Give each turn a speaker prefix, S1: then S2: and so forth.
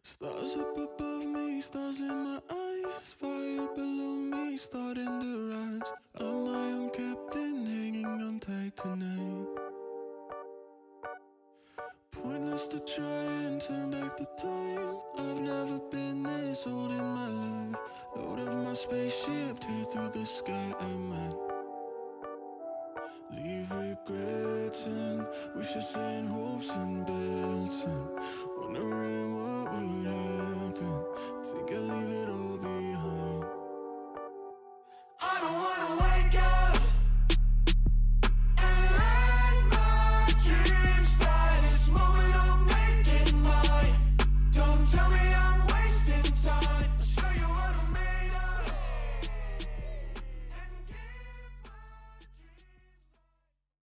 S1: Stars up above me, stars in my eyes, fire below me, starting to rise. I'm my own captain, hanging on tight tonight. Pointless to try and turn back the time. I've never been this old in my life. Load up my spaceship, tear through the sky. I might leave regretting, wishes and hopes and bets, and wondering what would happen. Think I'll leave it all behind.